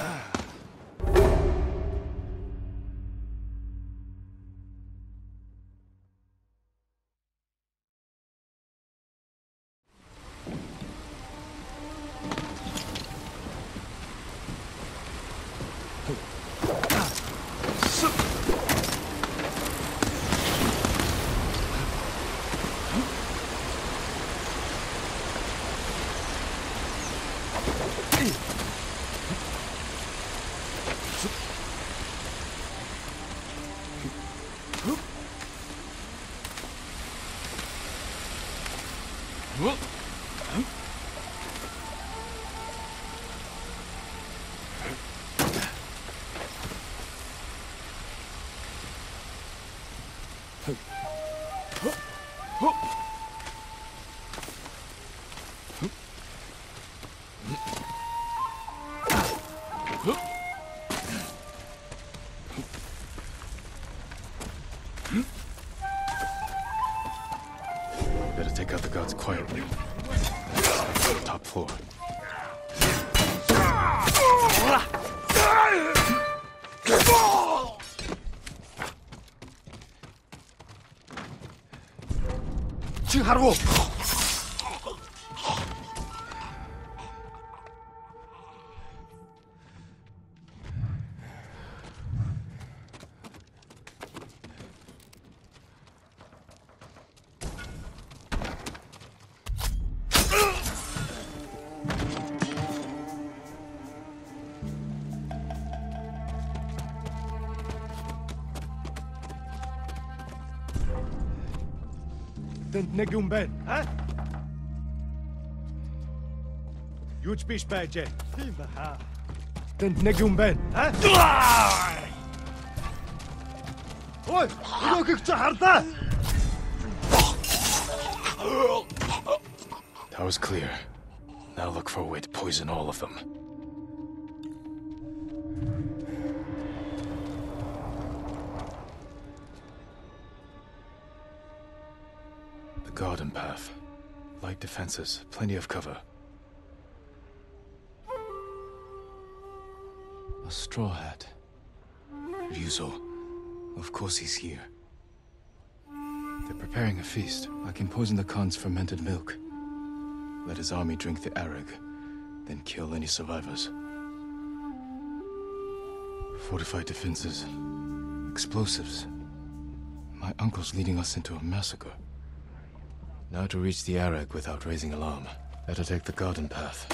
Better take out the guards quietly. Top floor. 去哈鲁。 تنقون بين ها؟ يوج بيش باجي تنقون بين ها؟ اوي يوكك تحرطه That was clear. Now look for a way to poison all of them. The garden path. Light defenses, plenty of cover. A straw hat. Ryuzo. Of course he's here. They're preparing a feast. I can poison the Khan's fermented milk. Let his army drink the arag, then kill any survivors. Fortified defenses. Explosives. My uncle's leading us into a massacre. Now to reach the arag without raising alarm. Better take the garden path.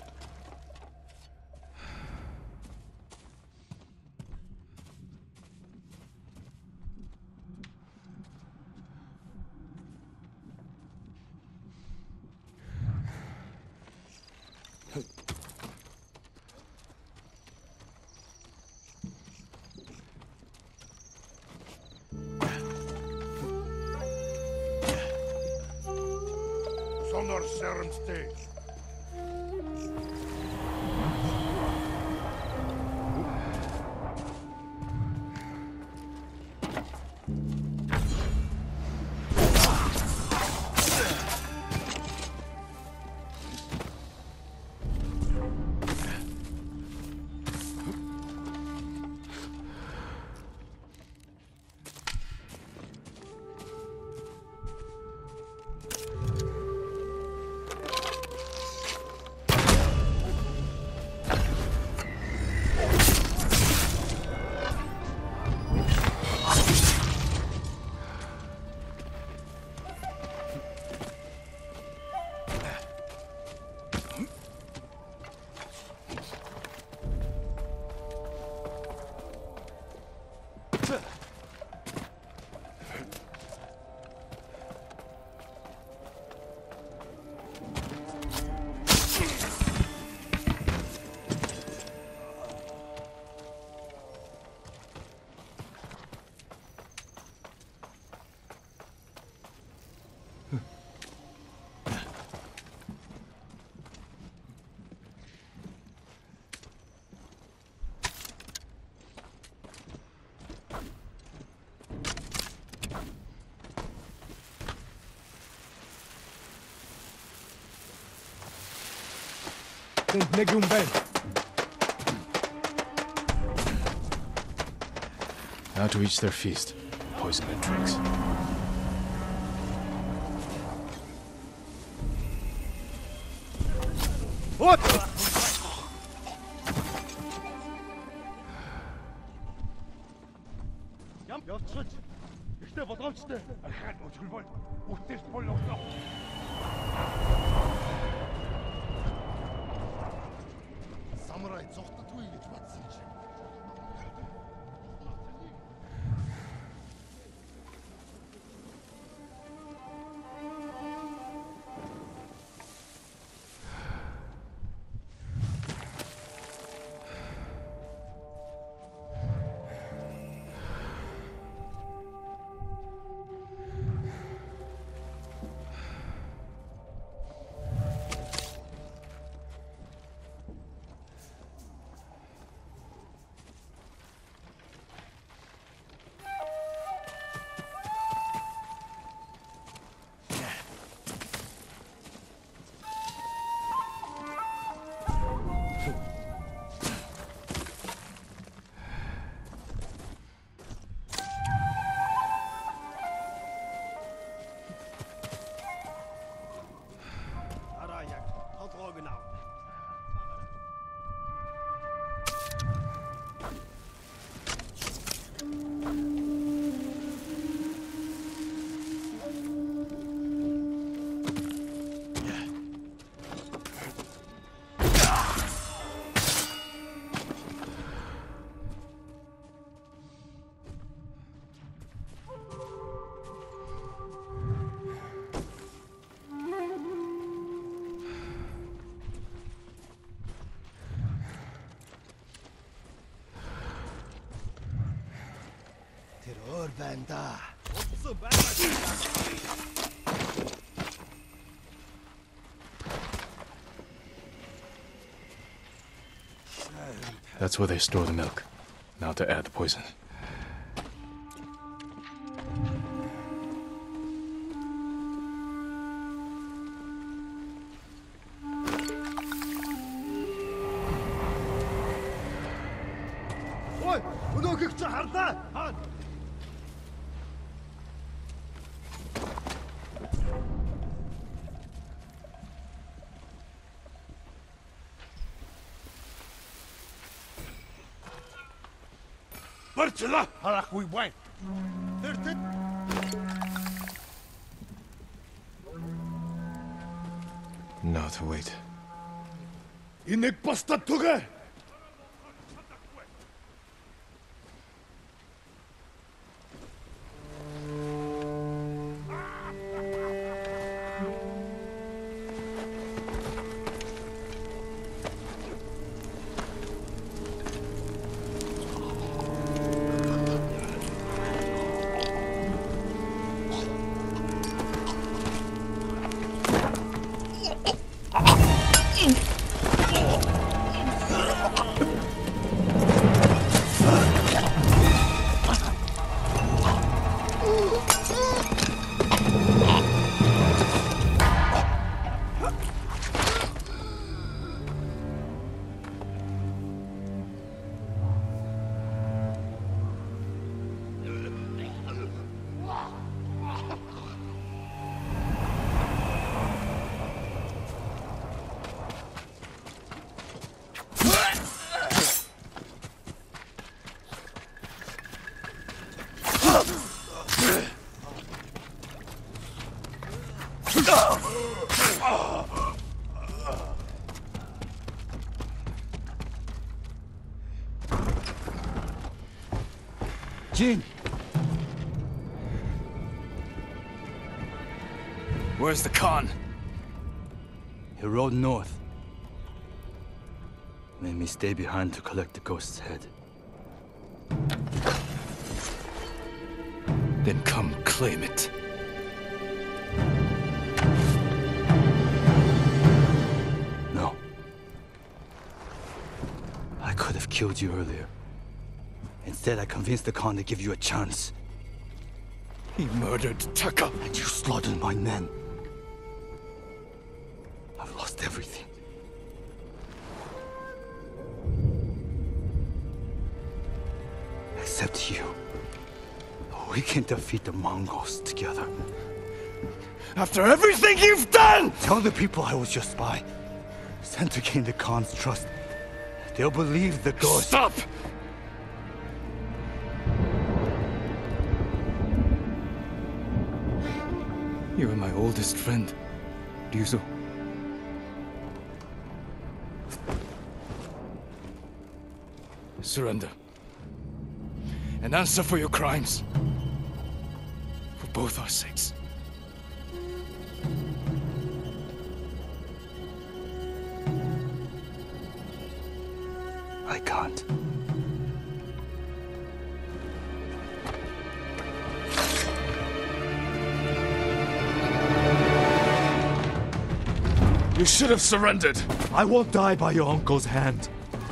Zonder schermsteek. تنقون بين Now to reach their feast. Poison and drinks. What? Явцгач. Ихтэй болгоомжтой. Ахаад өчгөл бол үтээс бол оглоо. Самурай зогтдгүй гэж бодсон чи. Тэр байна да. Утсан байна. That's where they store the milk. Now to add the poison. Ой, өнөөхийг чи харлаа. Барчла харахгүй байна. Тэр Now to wait. Энийг бастад түгэ. Jin, Where's the Khan? he rode north. Made me stay behind to collect the ghost's head. Then come claim it. No. I could have killed you earlier. Instead, I convinced the Khan to give you a chance. He murdered Taka. And you slaughtered my men. I've lost everything. Except you. We can defeat the Mongols together. After everything you've done! Tell the people I was your spy. Sent to gain the Khan's trust. They'll believe the ghost. Stop! You are my oldest friend, Ryuzo. Surrender. And answer for your crimes. For both our sakes. I can't. You should have surrendered. I won't die by your uncle's hand.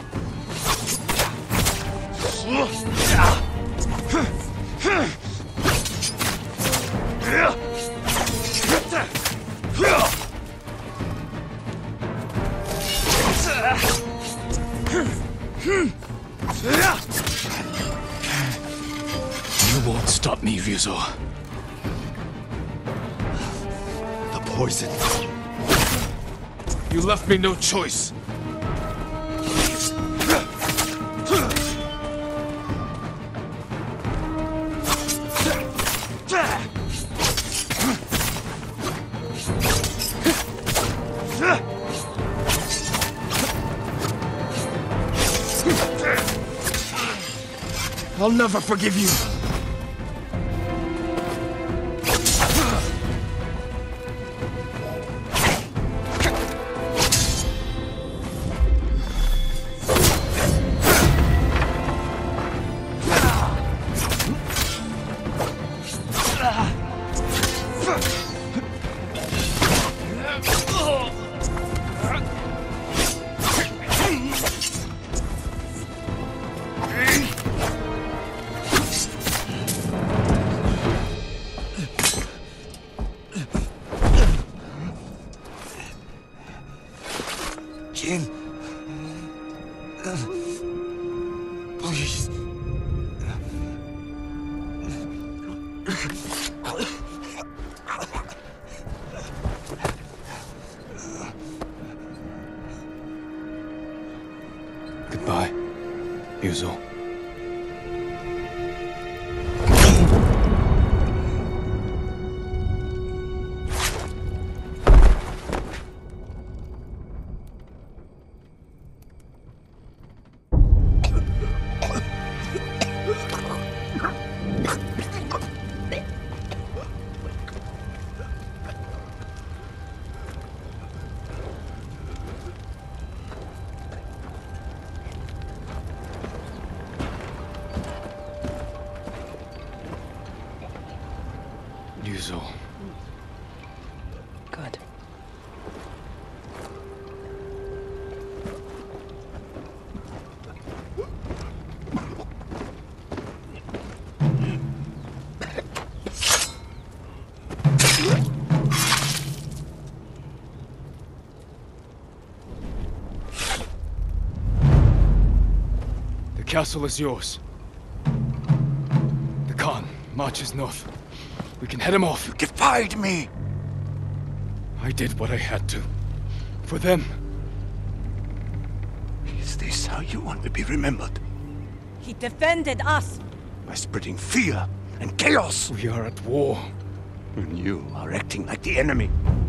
You won't stop me, Ryuzo. The poison. You left me no choice. I'll never forgive you. Jin. Please. Goodbye, Ryuzo. Ryuzo. Good. The castle is yours. The Khan marches north. We can head him off. You defied me! I did what I had to. For them. Is this how you want to be remembered? He defended us. By spreading fear and chaos? We are at war. And you are acting like the enemy.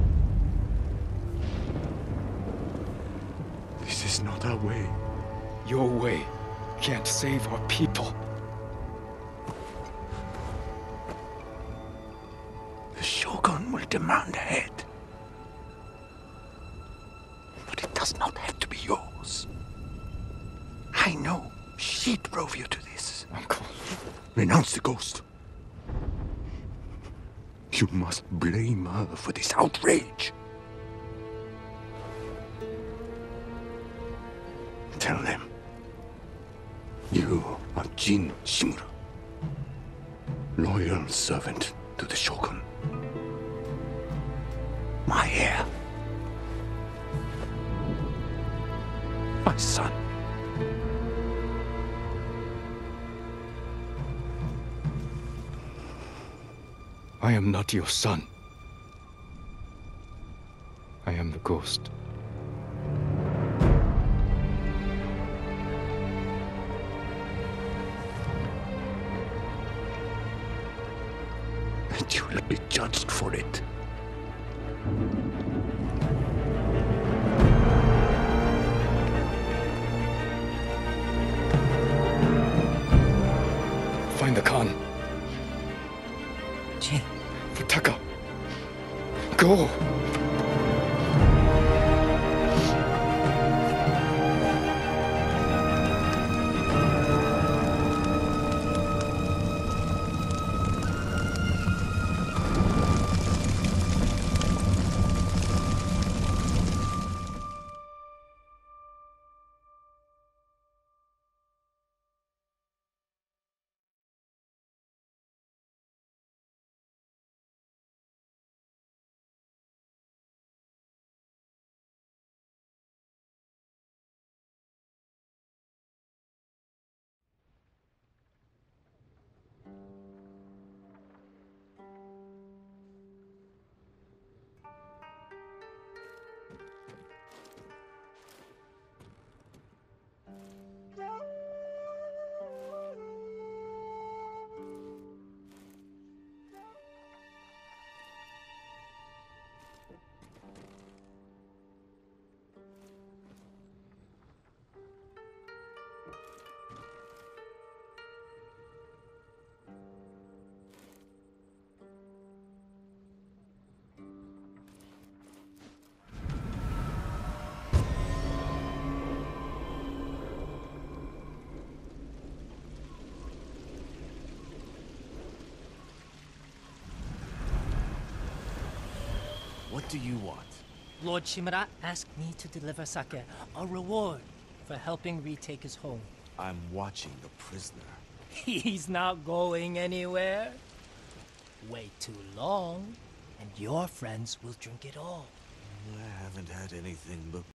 This is not our way. Your way can't save our people. The Shogun will demand a head. But it does not have to be yours. I know she drove you to this. Uncle. Renounce the ghost. You must blame her for this outrage. Tell them. You are Jin Shimura. Loyal servant to the Shogun. My heir. My son. I am not your son. I am the ghost. And you will be judged for it. Find the Khan. Jin. Futaka. Go! What do you want? Lord Shimura asked me to deliver sake, a reward for helping retake his home. I'm watching the prisoner. He's not going anywhere. Wait too long, and your friends will drink it all. I haven't had anything but